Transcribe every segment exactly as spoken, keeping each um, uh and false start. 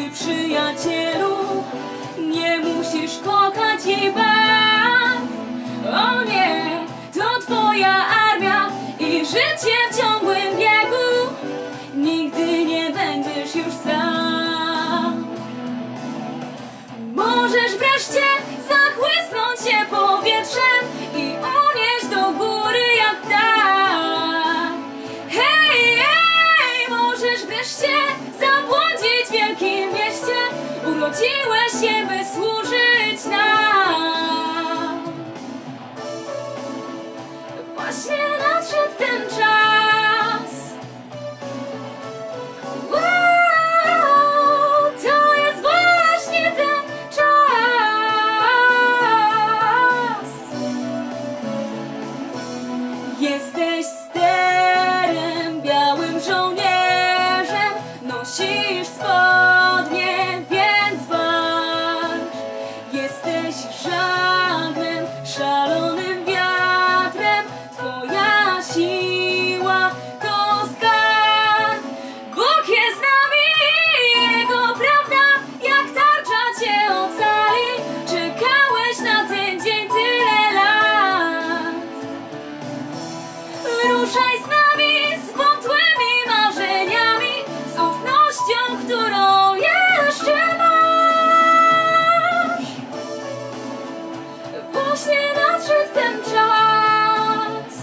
Ty, przyjacielu, nie musisz kochać jej baw. O nie, to twoja armia i życie w ciągłym biegu. Nigdy nie będziesz już sam. Możesz wreszcie zachłysnąć się powietrzem i unieść do góry jak ptak. Hej, hej, możesz wreszcie zabłądzić w wielkim mieście. Urodziłeś się, by służyć nam. Właśnie nadszedł ten czas. Wow, to jest właśnie ten czas. Jesteś sterem, białym żołnierzem, nosisz spodnie, więc walcz. Jesteś żaglem, szalonym wiatrem, twoja siła to skarb. Bóg jest z nami, Jego prawda jak tarcza cię ocali. Czekałeś na ten dzień tyle lat. Ruszaj z nami, z wątłymi marzeniami, z ufnością, którą jeszcze masz. Właśnie nadszedł ten czas.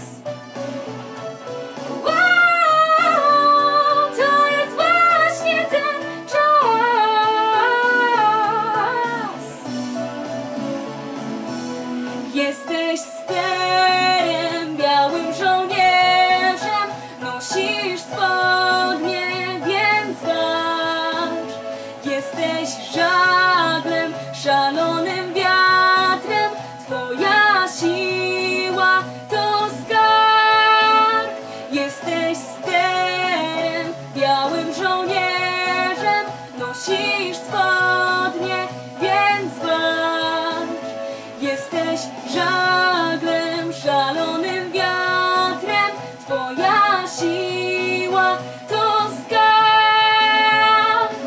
Wow, to jest właśnie ten czas. Jesteś sterem, białym żołnierzem, nosisz spodnie, więc walcz. Jesteś żaglem, szalonym wiatrem, twoja siła to skarb. Jesteś sterem, białym żołnierzem, nosisz spodnie, więc walcz. Jesteś żaglem, szalonym wiatrem, twoja siła to skarb.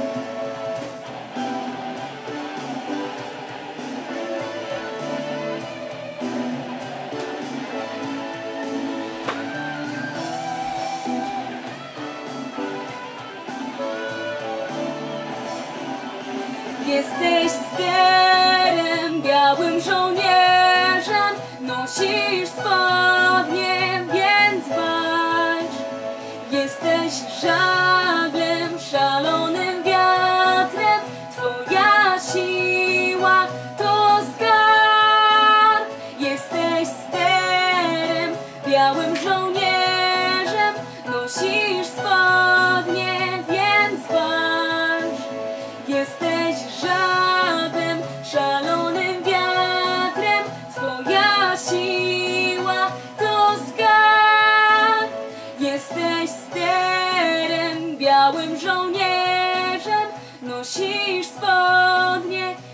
Jesteś sterem, białym żołnierzem, nosisz spodnie, więc walcz. Jesteś żaglem, szalonym wiatrem, twoja siła to skarb. Jesteś sterem, białym żołnierzem, nosisz spodnie, więc walcz. Jesteś żaglem, szalonym wiatrem, twoja siła to skarb. Jesteś sterem, białym żołnierzem, nosisz spodnie,